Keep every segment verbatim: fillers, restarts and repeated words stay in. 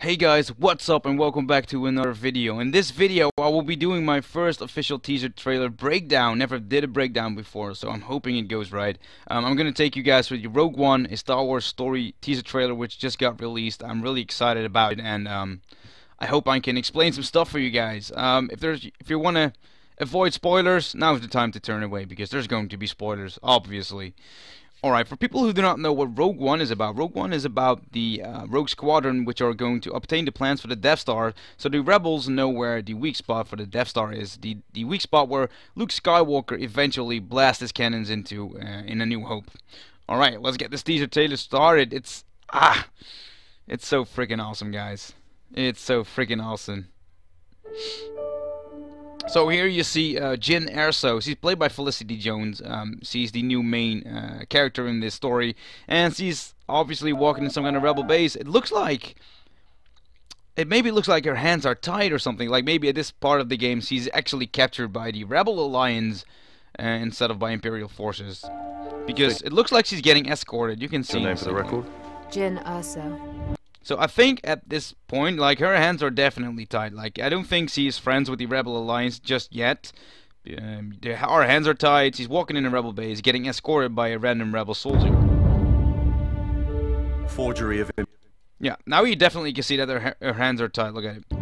Hey guys, what's up and welcome back to another video. In this video I will be doing my first official teaser trailer breakdown. Never did a breakdown before, so I'm hoping it goes right. Um, I'm gonna take you guys through the Rogue One, a Star Wars story teaser trailer which just got released. I'm really excited about it, and um, I hope I can explain some stuff for you guys. Um, if there's, if you wanna avoid spoilers, now's the time to turn away because there's going to be spoilers, obviously. Alright, for people who do not know what Rogue One is about, Rogue One is about the uh, Rogue Squadron which are going to obtain the plans for the Death Star, so the rebels know where the weak spot for the Death Star is, the, the weak spot where Luke Skywalker eventually blasts his cannons into uh, in A New Hope. Alright, let's get this teaser trailer started. It's, ah, it's so freaking awesome, guys. It's so freaking awesome. So here you see uh, Jyn Erso. She's played by Felicity Jones. Um, she's the new main uh, character in this story, and she's obviously walking in some kind of rebel base. It looks like, it maybe looks like her hands are tied or something. Like maybe at this part of the game, she's actually captured by the Rebel Alliance uh, instead of by Imperial forces, because it looks like she's getting escorted. You can see. Your name for the record? Jyn Erso. So I think at this point, like, her hands are definitely tied. Like, I don't think she's friends with the Rebel Alliance just yet. Um, our hands are tied. She's walking in a rebel base, getting escorted by a random rebel soldier. Forgery of... Yeah, now you definitely can see that her, her hands are tied. Look at it.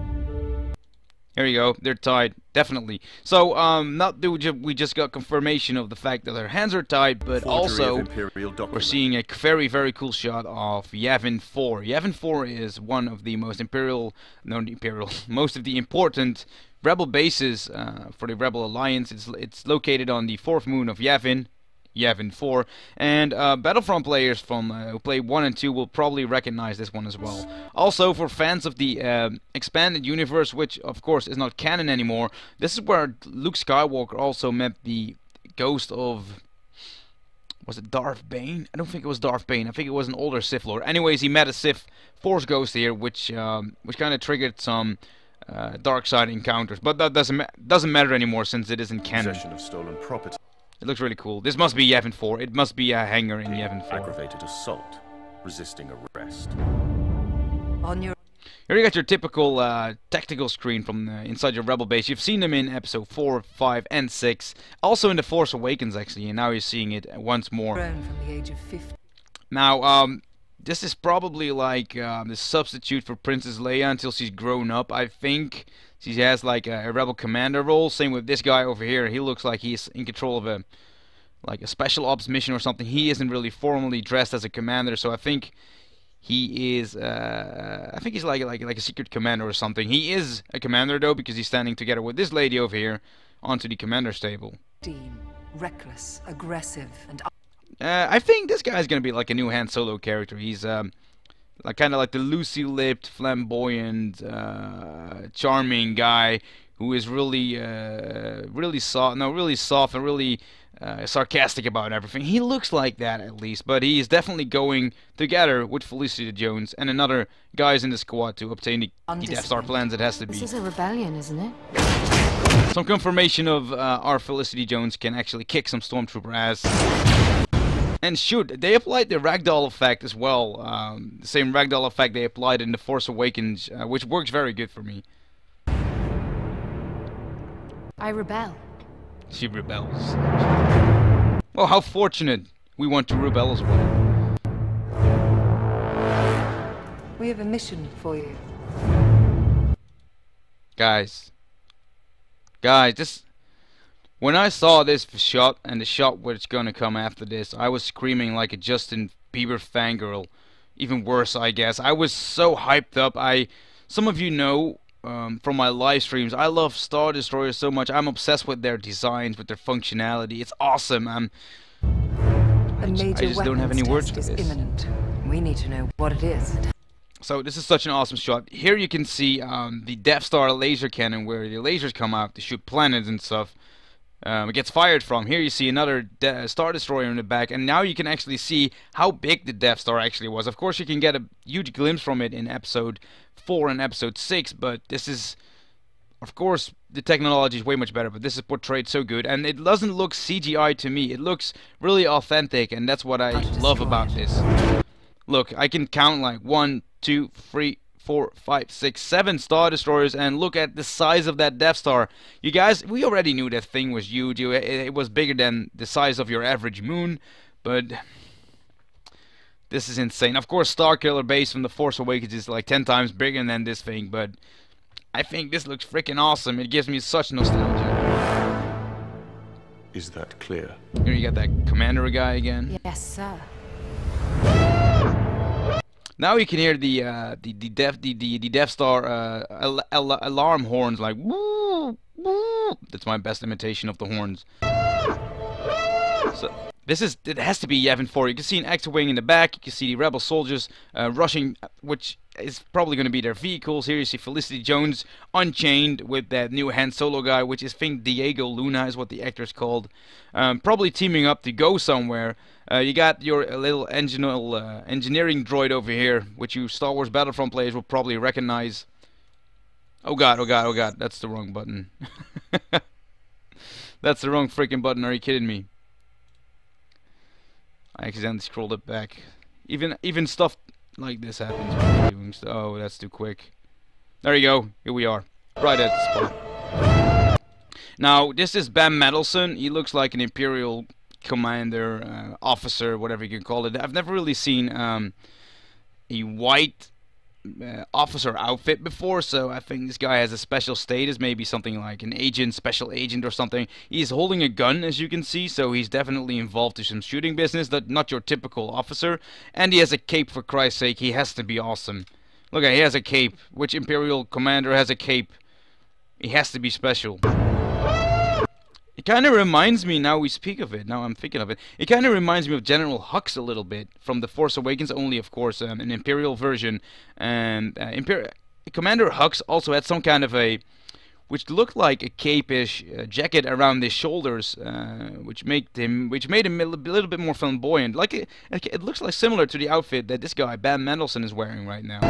Here you go. They're tied, definitely. So, um, not do we just got confirmation of the fact that her hands are tied, but also we're seeing a very, very cool shot of Yavin four. Yavin four is one of the most imperial, no, imperial, most of the important rebel bases uh, for the Rebel Alliance. It's it's located on the fourth moon of Yavin. Yavin four, and uh, Battlefront players from uh, who play one and two will probably recognize this one as well. Also, for fans of the uh, expanded universe, which of course is not canon anymore, this is where Luke Skywalker also met the ghost of, was it Darth Bane? I don't think it was Darth Bane. I think it was an older Sith Lord. Anyways, he met a Sith Force ghost here, which um, which kind of triggered some uh, dark side encounters. But that doesn't ma doesn't matter anymore since it isn't canon. Possession of stolen property. It looks really cool. This must be Yavin four. It must be a hangar in Yavin four. Aggravated assault. Resisting arrest. On your... Here you got your typical uh, tactical screen from uh, inside your rebel base. You've seen them in episode four, five, and six. Also in The Force Awakens, actually, and now you're seeing it once more. From the age of fifty. Now, um, this is probably like uh, the substitute for Princess Leia until she's grown up, I think. She has like a, a rebel commander role. Same with this guy over here. He looks like he's in control of a like a special ops mission or something. He isn't really formally dressed as a commander, so I think he is. Uh, I think he's like like like a secret commander or something. He is a commander though because he's standing together with this lady over here onto the commander's table. Dean, reckless, aggressive, and. Uh, I think this guy's gonna be like a new Han Solo character. He's um. Like kind of like the loosey-lipped, flamboyant, uh, charming guy who is really, uh, really soft, no, really soft and really uh, sarcastic about everything. He looks like that at least, but he is definitely going together with Felicity Jones and another guys in the squad to obtain the, the Death Star plans. It has to be. This is a rebellion, isn't it? Some confirmation of uh, our Felicity Jones can actually kick some stormtrooper ass. And shoot, they applied the ragdoll effect as well. Um, the same ragdoll effect they applied in The Force Awakens, uh, which works very good for me. I rebel. She rebels. Well, how fortunate we want to rebel as well. We have a mission for you. Guys. Guys, this... When I saw this shot, and the shot which gonna come after this, I was screaming like a Justin Bieber fangirl. Even worse, I guess. I was so hyped up. I, some of you know um, from my live streams, I love Star Destroyers so much. I'm obsessed with their designs, with their functionality. It's awesome. I'm. A I just, major I just don't have any words for is this. Imminent. We need to know what it is. So this is such an awesome shot. Here you can see um, the Death Star laser cannon, where the lasers come out to shoot planets and stuff. Um, it gets fired from. Here you see another De Star Destroyer in the back, and now you can actually see how big the Death Star actually was. Of course, you can get a huge glimpse from it in episode four and episode six, but this is, of course, the technology is way much better, but this is portrayed so good, and it doesn't look C G I to me. It looks really authentic, and that's what I love about this. Look, I can count like one, two, three, four, five, six, seven Star Destroyers, and look at the size of that Death Star. You guys, we already knew that thing was huge. It, it was bigger than the size of your average moon, but this is insane. Of course, Starkiller Base from The Force Awakens is like ten times bigger than this thing, but I think this looks freaking awesome. It gives me such nostalgia. Is that clear? Here you got that commander guy again. Yes, sir. Now you can hear the uh, the the Death the the, the Death Star uh, al al alarm horns, like woo woo. That's my best imitation of the horns. So this is it has to be Yavin four. You can see an X-wing in the back. You can see the rebel soldiers uh, rushing, which is probably going to be their vehicles. Here you see Felicity Jones unchained with that new Han Solo guy, which is I think Diego Luna is what the actor's called. Um, probably teaming up to go somewhere. Uh, you got your uh, little enginal, uh, engineering droid over here, which you Star Wars Battlefront players will probably recognize. Oh god, oh god, oh god, that's the wrong button. That's the wrong freaking button, are you kidding me? I accidentally scrolled it back. Even even stuff like this happens when you're doing stuff. Oh, that's too quick. There you go, here we are. Right at the spot. Now, this is Bam Mendelsohn. He looks like an Imperial commander, uh, officer, whatever you can call it. I've never really seen um, a white uh, officer outfit before, so I think this guy has a special status, maybe something like an agent, special agent or something. He's holding a gun, as you can see, so he's definitely involved in some shooting business, that not your typical officer. And he has a cape, for Christ's sake. He has to be awesome. Look at, he has a cape. Which Imperial commander has a cape? He has to be special. It kind of reminds me, now we speak of it, now I'm thinking of it, it kind of reminds me of General Hux a little bit, from The Force Awakens, only of course um, an Imperial version. And uh, Imper Commander Hux also had some kind of a, which looked like a cape-ish uh, jacket around his shoulders, uh, which made him, which made him a little bit more flamboyant. Like it, it looks like similar to the outfit that this guy Bam Mendelsohn is wearing right now.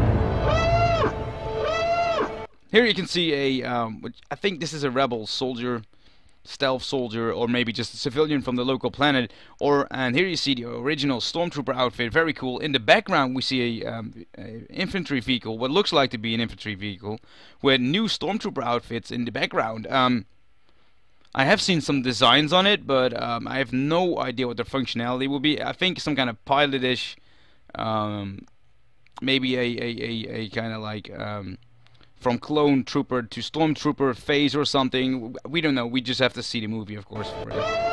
Here you can see a, um, which I think this is a rebel soldier, stealth soldier, or maybe just a civilian from the local planet. Or and here you see the original stormtrooper outfit, very cool. In the background we see a, um, a infantry vehicle, what looks like to be an infantry vehicle, with new stormtrooper outfits in the background. Um, I have seen some designs on it, but um, I have no idea what their functionality will be. I think some kind of pilot-ish, um, maybe a a a, a kind of like. Um, from clone trooper to stormtrooper phase or something. We don't know. We just have to see the movie, of course, for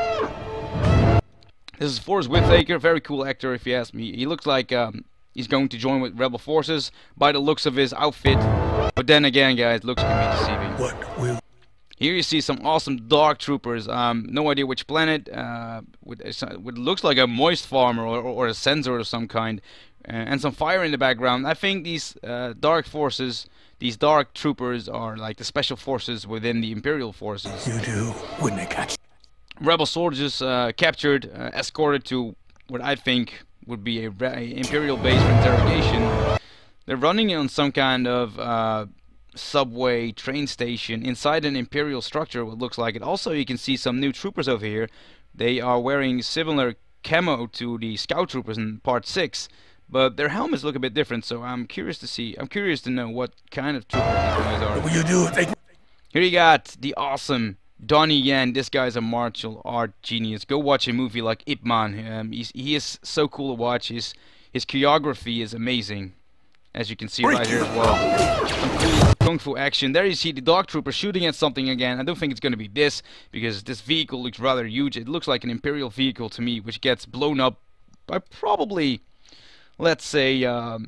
it. This is Forrest Whitaker, very cool actor, if you ask me. He looks like um, he's going to join with Rebel Forces by the looks of his outfit. But then again, guys, looks can be deceiving. What will... Here you see some awesome Dark Troopers. Um, no idea which planet. Uh, with, with looks like a moist farmer or, or a sensor of some kind, uh, and some fire in the background. I think these uh, Dark Forces. These Dark Troopers are like the special forces within the Imperial forces. You do when they catch... Rebel soldiers uh, captured, uh, escorted to what I think would be a, a Imperial base for interrogation. They're running on some kind of uh, subway train station inside an Imperial structure, what looks like it. Also, you can see some new troopers over here. They are wearing similar camo to the Scout Troopers in Part six. But their helmets look a bit different, so I'm curious to see. I'm curious to know what kind of troopers these guys are. What will you do if they... Here you got the awesome Donnie Yen. This guy's a martial art genius. Go watch a movie like Ip Man. Um, he's, he is so cool to watch. His his choreography is amazing, as you can see right here as well. Some cool kung fu action. There you see the Dark Trooper shooting at something again. I don't think it's going to be this, because this vehicle looks rather huge. It looks like an Imperial vehicle to me, which gets blown up by probably... let's say um,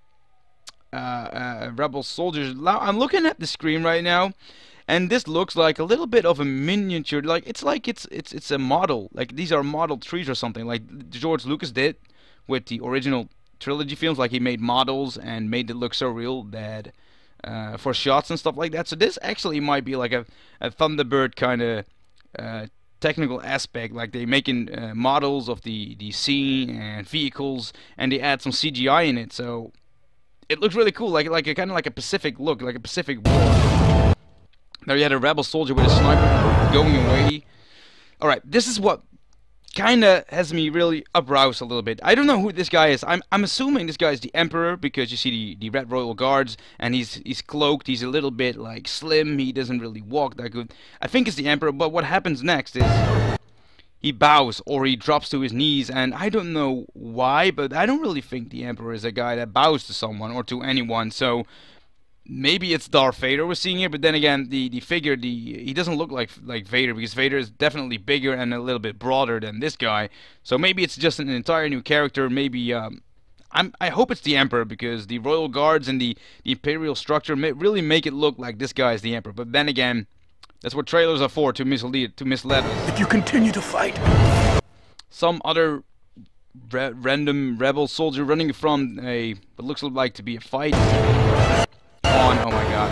uh, uh, rebel soldiers. I'm looking at the screen right now, and this looks like a little bit of a miniature. Like it's like it's it's it's a model. Like these are model trees or something, like George Lucas did with the original trilogy films. Like he made models and made it look so real that uh, for shots and stuff like that. So this actually might be like a, a Thunderbird kind of. Uh, technical aspect, like they making uh, models of the the scene and vehicles, and they add some C G I in it, so it looks really cool, like like a kind of like a Pacific look, like a Pacific War. There you had a rebel soldier with a sniper going away. All right, this is what kinda has me really aroused a little bit. I don't know who this guy is. I'm I'm assuming this guy is the Emperor because you see the, the Red Royal Guards and he's he's cloaked. He's a little bit like slim. He doesn't really walk that good. I think it's the Emperor. But what happens next is he bows or he drops to his knees, and I don't know why, but I don't really think the Emperor is a guy that bows to someone or to anyone. So maybe it's Darth Vader we're seeing here, but then again, the the figure, the he doesn't look like like Vader because Vader is definitely bigger and a little bit broader than this guy. So maybe it's just an entire new character. Maybe um, I'm I hope it's the Emperor because the Royal Guards and the, the Imperial structure may really make it look like this guy is the Emperor. But then again, that's what trailers are for, to mislead to mislead us. If you continue to fight, Some other ra random rebel soldier running from a what looks like to be a fight. On, oh my god.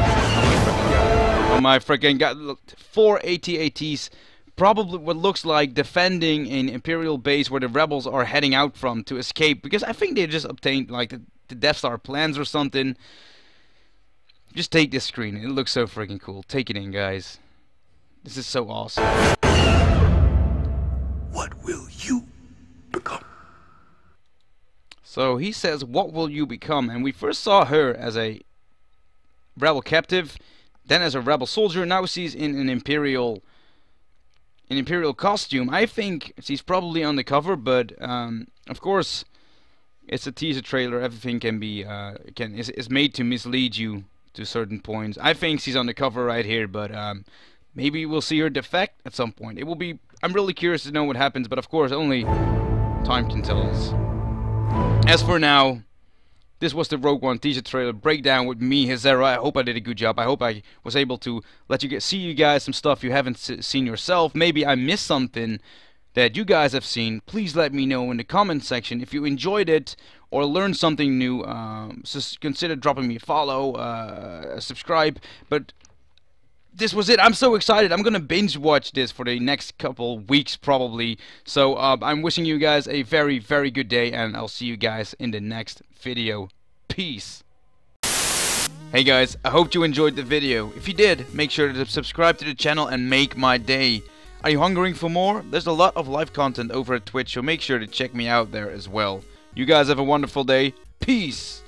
Oh my freaking god. Look, four A T A Ts, probably what looks like defending an Imperial base where the rebels are heading out from to escape, because I think they just obtained like the, the Death Star plans or something. Just take this screen, it looks so freaking cool. Take it in, guys. This is so awesome. what will you become? So he says, what will you become? And we first saw her as a rebel captive, then as a rebel soldier. Now she's in an imperial an imperial costume. I think she's probably undercover, but um, of course it's a teaser trailer. Everything can be uh, can is, is made to mislead you to certain points. I think she's undercover right here, but um, maybe we'll see her defect at some point. It will be I'm really curious to know what happens, but of course only time can tell us. As for now, this was the Rogue One teaser trailer breakdown with me, Hasero. I hope I did a good job. I hope I was able to let you get, see you guys some stuff you haven't seen yourself. Maybe I missed something that you guys have seen. Please let me know in the comment section if you enjoyed it or learned something new. Um, so consider dropping me a follow, uh, a subscribe. But this was it. I'm so excited. I'm gonna binge watch this for the next couple weeks probably. So uh, I'm wishing you guys a very, very good day, and I'll see you guys in the next video. Peace. Hey guys, I hope you enjoyed the video. If you did, make sure to subscribe to the channel and make my day. Are you hungering for more? There's a lot of live content over at Twitch, so make sure to check me out there as well. You guys have a wonderful day. Peace.